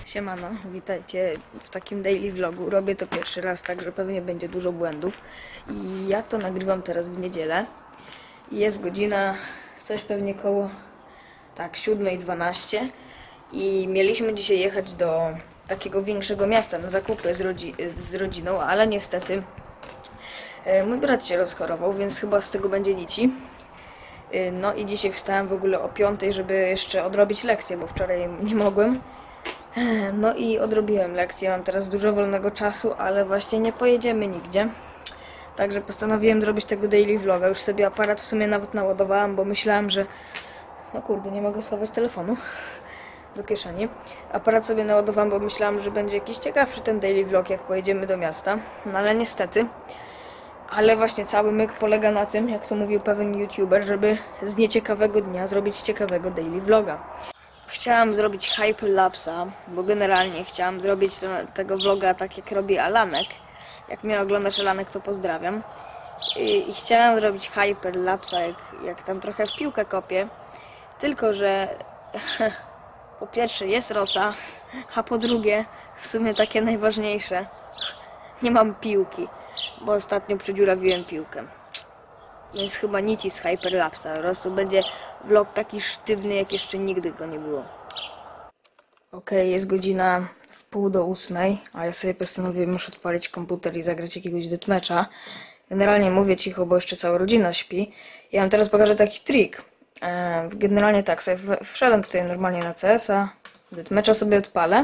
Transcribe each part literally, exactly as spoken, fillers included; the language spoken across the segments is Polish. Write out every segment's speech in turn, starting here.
Siemano, witajcie w takim daily vlogu. Robię to pierwszy raz, także pewnie będzie dużo błędów. I ja to nagrywam teraz w niedzielę. Jest godzina coś pewnie koło tak siódma dwanaście i mieliśmy dzisiaj jechać do takiego większego miasta na zakupy z, rodzi z rodziną, ale niestety e, mój brat się rozchorował, więc chyba z tego będzie nici. E, no i dzisiaj wstałem w ogóle o piątej, żeby jeszcze odrobić lekcję, bo wczoraj nie mogłem. No i odrobiłem lekcję, mam teraz dużo wolnego czasu, ale właśnie nie pojedziemy nigdzie. Także postanowiłem zrobić tego daily vloga. Już sobie aparat w sumie nawet naładowałam, bo myślałam, że... No kurde, nie mogę schować telefonu do kieszeni. Aparat sobie naładowałam, bo myślałam, że będzie jakiś ciekawszy ten daily vlog, jak pojedziemy do miasta. No ale niestety. Ale właśnie cały myk polega na tym, jak to mówił pewien youtuber, żeby z nieciekawego dnia zrobić ciekawego daily vloga. Chciałam zrobić hyperlapsa, bo generalnie chciałam zrobić te, tego vloga tak jak robi Alanek. Jak mnie oglądasz, Alanek, to pozdrawiam. I, i chciałam zrobić hyperlapsa, jak, jak tam trochę w piłkę kopię. Tylko że po pierwsze jest rosa, a po drugie w sumie takie najważniejsze, nie mam piłki, bo ostatnio przedziurawiłem piłkę. Więc chyba nici z hyperlapsa. Po prostu będzie vlog taki sztywny, jak jeszcze nigdy go nie było. Ok, jest godzina w pół do ósmej, a ja sobie postanowiłem już odpalić komputer i zagrać jakiegoś deathmatcha. Generalnie mówię cicho, bo jeszcze cała rodzina śpi. Ja wam teraz pokażę taki trik. Eee, generalnie tak, sobie wszedłem tutaj normalnie na C S a, deathmatcha sobie odpalę.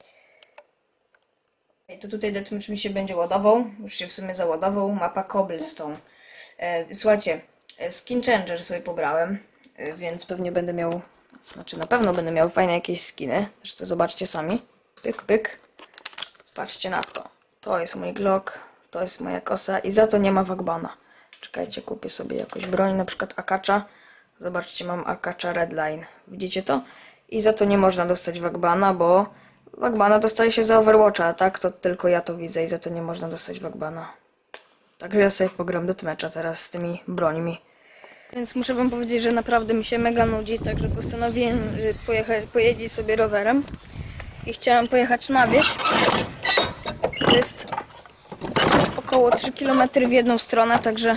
I to tutaj deathmatch mi się będzie ładował, już się w sumie załadował, mapa Cobblestone. Słuchajcie, skin changer sobie pobrałem, więc pewnie będę miał, znaczy na pewno będę miał fajne jakieś skiny. Zresztą zobaczcie sami. Pyk, pyk. Patrzcie na to. To jest mój Glock, to jest moja kosa i za to nie ma Wagbana. Czekajcie, kupię sobie jakąś broń, na przykład Akacza. Zobaczcie, mam Akacza Redline. Widzicie to? I za to nie można dostać Wagbana, bo Wagbana dostaje się za Overwatcha, a tak to tylko ja to widzę i za to nie można dostać Wagbana. Także ja sobie pogram deathmatcha teraz z tymi brońmi. Więc muszę wam powiedzieć, że naprawdę mi się mega nudzi, także postanowiłem pojechać, pojeździć sobie rowerem. I chciałam pojechać na wieś. To jest około trzy kilometry w jedną stronę, także...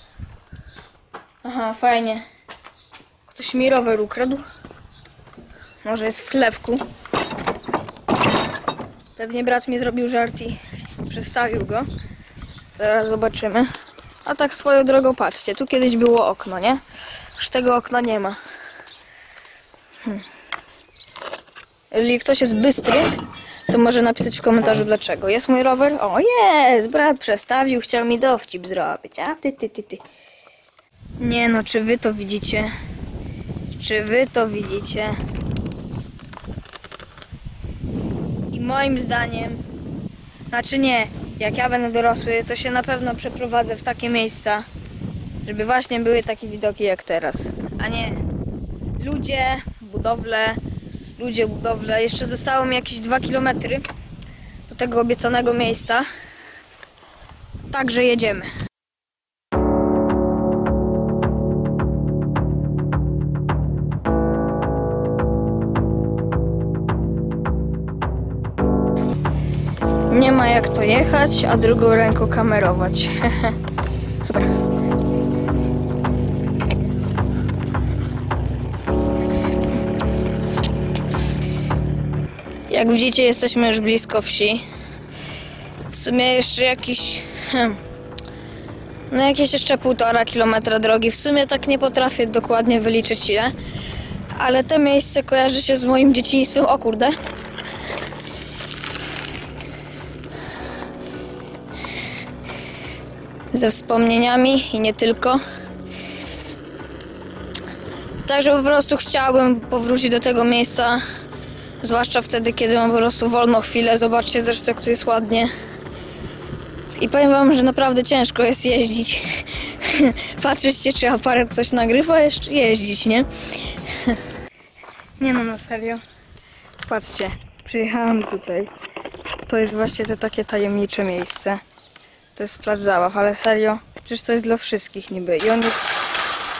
Aha, fajnie. Ktoś mi rower ukradł. Może jest w chlewku. Pewnie brat mi zrobił żart i przestawił go. Zaraz zobaczymy. A tak swoją drogą, patrzcie, tu kiedyś było okno, nie? Już tego okna nie ma. Hmm. Jeżeli ktoś jest bystry, to może napisać w komentarzu dlaczego. Jest mój rower? O, jest! Brat przestawił, chciał mi dowcip zrobić. A ty, ty, ty, ty. Nie no, czy wy to widzicie? Czy wy to widzicie? I moim zdaniem... Znaczy nie, jak ja będę dorosły, to się na pewno przeprowadzę w takie miejsca, żeby właśnie były takie widoki jak teraz. A nie ludzie, budowle, ludzie, budowle. Jeszcze zostało mi jakieś dwa kilometry do tego obiecanego miejsca. Także jedziemy. Nie ma jak to jechać, a drugą ręką kamerować. Super. Jak widzicie, jesteśmy już blisko wsi. W sumie jeszcze jakiś... Hmm, no jakieś jeszcze półtora kilometra drogi. W sumie tak nie potrafię dokładnie wyliczyć ile. Ale to miejsce kojarzy się z moim dzieciństwem. O kurde. Ze wspomnieniami i nie tylko. Także po prostu chciałbym powrócić do tego miejsca. Zwłaszcza wtedy, kiedy mam po prostu wolną chwilę. Zobaczcie zresztą, jak tu jest ładnie. I powiem wam, że naprawdę ciężko jest jeździć. Patrzcie, czy aparat coś nagrywa, jeszcze jeździć, nie? Nie no, na serio. Patrzcie, przyjechałam tutaj. To jest właśnie to takie tajemnicze miejsce. To jest plac zabaw, ale serio, przecież to jest dla wszystkich niby. I on jest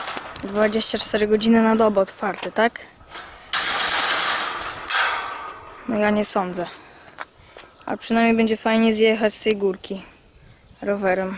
dwadzieścia cztery godziny na dobę otwarty, tak? No ja nie sądzę. A przynajmniej będzie fajnie zjechać z tej górki rowerem.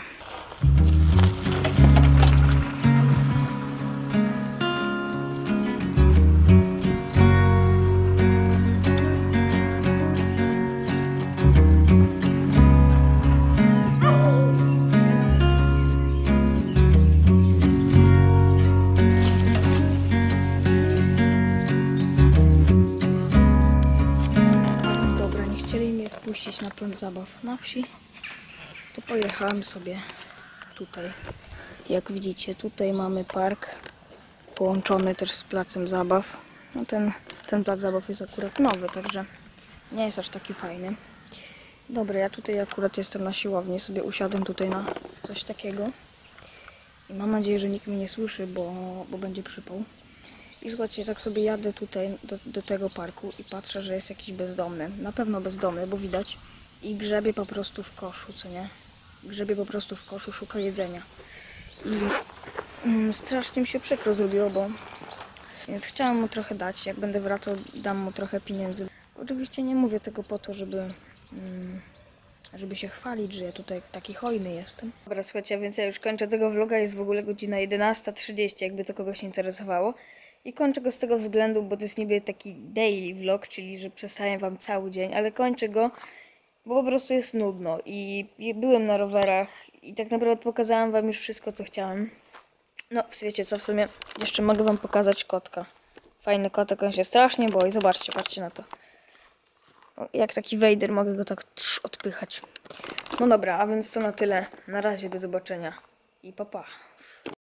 Puścić na plac zabaw na wsi, to pojechałem sobie tutaj. Jak widzicie, tutaj mamy park połączony też z placem zabaw. No ten, ten plac zabaw jest akurat nowy, także nie jest aż taki fajny. Dobra, ja tutaj akurat jestem na siłowni, sobie usiadłem tutaj na coś takiego i mam nadzieję, że nikt mnie nie słyszy, bo, bo będzie przypał. I słuchajcie, tak sobie jadę tutaj do, do tego parku i patrzę, że jest jakiś bezdomny. Na pewno bezdomny, bo widać. I grzebie po prostu w koszu, co nie? Grzebie po prostu w koszu, szuka jedzenia. I mm, strasznie mi się przykro zrobiło, bo... Więc chciałam mu trochę dać. Jak będę wracał, dam mu trochę pieniędzy. Oczywiście nie mówię tego po to, żeby... Mm, żeby się chwalić, że ja tutaj taki hojny jestem. Dobra, słuchajcie, więc ja już kończę tego vloga. Jest w ogóle godzina jedenasta trzydzieści, jakby to kogoś interesowało. I kończę go z tego względu, bo to jest niby taki daily vlog, czyli że przedstawiam wam cały dzień, ale kończę go, bo po prostu jest nudno. I, i byłem na rowerach i tak naprawdę pokazałam wam już wszystko, co chciałem. No, wiecie co, w sumie jeszcze mogę wam pokazać kotka. Fajny kotek, on się strasznie boi. Zobaczcie, patrzcie na to. O, jak taki Vader, mogę go tak trz, odpychać. No dobra, a więc to na tyle. Na razie, do zobaczenia i pa pa.